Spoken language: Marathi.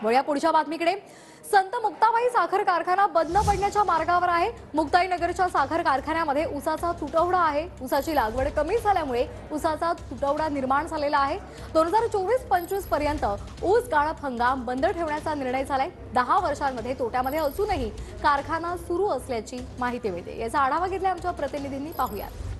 वळूया पुढच्या बातमीकडे। संत मुक्ताबाई साखर कारखाना बंद पडण्याच्या मार्गावर आहे। मुक्ताईनगरच्या साखर कारखान्यामध्ये ऊसाचा तुटवडा आहे। ऊसाची लागवड कमी झाल्यामुळे ऊसाचा तुटवडा निर्माण झालेला आहे। 2024-25 पर्यंत ऊस गाळप हंगाम बंद ठेवण्याचा निर्णय झालाय। 10 वर्षांमध्ये तोट्यामध्ये असूनही कारखाना सुरू असल्याची माहिती मिळते। याचा आढावा घेतलाय आमच्या प्रतिनिधींनी, पाहूया।